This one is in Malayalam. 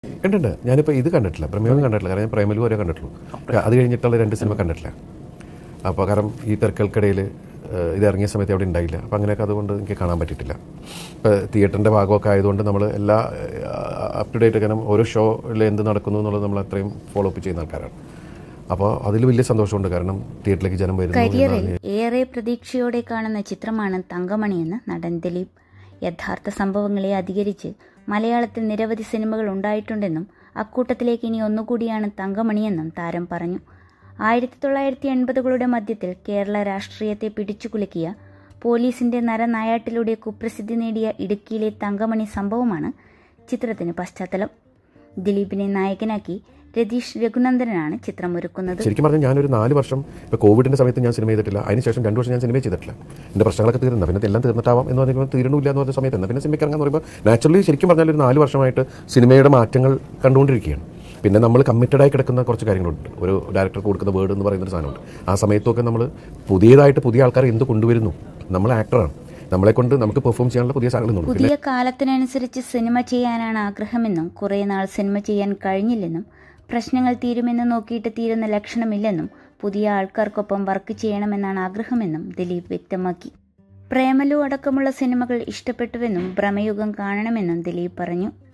ഉണ്ട്. ഞാനിപ്പോൾ ഇത് കണ്ടിട്ടില്ല, പ്രമേയം കണ്ടിട്ടില്ല. കാരണം ഞാൻ പ്രേമലു വരെ കണ്ടിട്ടുള്ളൂ. അത് കഴിഞ്ഞിട്ടുള്ള 2 സിനിമ കണ്ടിട്ടില്ല. അപ്പോൾ കാരണം ഈ തിരക്കൽക്കിടയിൽ ഇത് ഇറങ്ങിയ സമയത്ത് അവിടെ ഉണ്ടായില്ല. അപ്പോൾ അങ്ങനെയൊക്കെ അതുകൊണ്ട് എനിക്ക് കാണാൻ പറ്റിയിട്ടില്ല. ഇപ്പോൾ തിയേറ്ററിൻ്റെ ഭാഗമൊക്കെ ആയതുകൊണ്ട് നമ്മൾ എല്ലാ അപ് ടു ഡേറ്റ് കാരണം ഓരോ ഷോയിൽ എന്ത് നടക്കുന്നു എന്നുള്ളത് നമ്മൾ അത്രയും ഫോളോ അപ്പ് ചെയ്യുന്ന ആൾക്കാരാണ്. അപ്പോൾ അതിൽ വലിയ സന്തോഷമുണ്ട്. കാരണം തിയേറ്ററിലേക്ക് ജനം വരുന്നു. കരിയറിൽ ഏറെ പ്രതീക്ഷയോടെ കാണുന്ന ചിത്രമാണ് തങ്കമണിയെന്ന് നടൻ ദിലീപ്. യഥാർത്ഥ സംഭവങ്ങളെ അധികരിച്ച് മലയാളത്തിൽ നിരവധി സിനിമകൾ ഉണ്ടായിട്ടുണ്ടെന്നും അക്കൂട്ടത്തിലേക്ക് ഇനി ഒന്നുകൂടിയാണ് തങ്കമണിയെന്നും താരം പറഞ്ഞു. 1980കളുടെ മധ്യത്തിൽ കേരള രാഷ്ട്രീയത്തെ പിടിച്ചുകുലുക്കിയ പോലീസിന്റെ നരനായാട്ടിലൂടെ കുപ്രസിദ്ധി നേടിയ ഇടുക്കിയിലെ തങ്കമണി സംഭവമാണ് ചിത്രത്തിന് പശ്ചാത്തലം. ദിലീപിനെ നായകനാക്കി രതീഷ് രഘുനന്ദനാണ് ചിത്രമൊരുക്കുന്നത്. ശരിക്കും പറഞ്ഞാൽ ഞാനൊരു 4 വർഷം ഇപ്പോൾ കോവിഡിൻ്റെ സമയത്ത് ഞാൻ സിനിമ ചെയ്തിട്ടില്ല. അതിനുശേഷം 2 വർഷം ഞാൻ സിനിമ ചെയ്തിട്ടില്ല. എൻ്റെ പ്രശ്നങ്ങളൊക്കെ തീർന്നു. പിന്നെ എല്ലാം തീർന്നിട്ടാവാം എന്ന് പറയുമ്പോൾ തീരണില്ല എന്ന് പറഞ്ഞ സമയത്ത് പിന്നെ സിനിമയ്ക്ക് ഇറങ്ങാന്ന് പറയുമ്പോൾ നാച്ചുറലി ശരിക്കും പറഞ്ഞാൽ ഒരു 4 വർഷമായിട്ട് സിനിമയുടെ മാറ്റങ്ങൾ കണ്ടുകൊണ്ടിരിക്കുകയാണ്. പിന്നെ നമ്മൾ കമ്മിറ്റഡായി കിടക്കുന്ന കുറച്ച് കാര്യങ്ങളുണ്ട്. ഒരു ഡയറക്ടർക്ക് കൊടുക്കുന്ന വേർഡ് എന്ന് പറയുന്നൊരു സാധനമുണ്ട്. ആ സമയത്തൊക്കെ നമ്മൾ പുതിയതായിട്ട് പുതിയ ആൾക്കാർ എന്ത് കൊണ്ടുവരുന്നു. നമ്മൾ ആക്ടറാണ്, നമ്മളെ കൊണ്ട് നമുക്ക് പെർഫോം ചെയ്യാനുള്ള പുതിയ സാധനങ്ങളുണ്ട്. പുതിയ കാലത്തിനനുസരിച്ച് സിനിമ ചെയ്യാനാണ് ആഗ്രഹമെന്നും കുറേ നാൾ സിനിമ ചെയ്യാൻ കഴിഞ്ഞില്ലെന്നും പ്രശ്നങ്ങൾ തീരുമെന്ന് നോക്കിയിട്ട് തീരുന്ന ലക്ഷണമില്ലെന്നും പുതിയ ആൾക്കാർക്കൊപ്പം വർക്ക് ചെയ്യണമെന്നാണ് ആഗ്രഹമെന്നും ദിലീപ് വ്യക്തമാക്കി. പ്രേമലു അടക്കമുള്ള സിനിമകൾ ഇഷ്ടപ്പെട്ടുവെന്നും ഭ്രമയുഗം കാണണമെന്നും ദിലീപ് പറഞ്ഞു.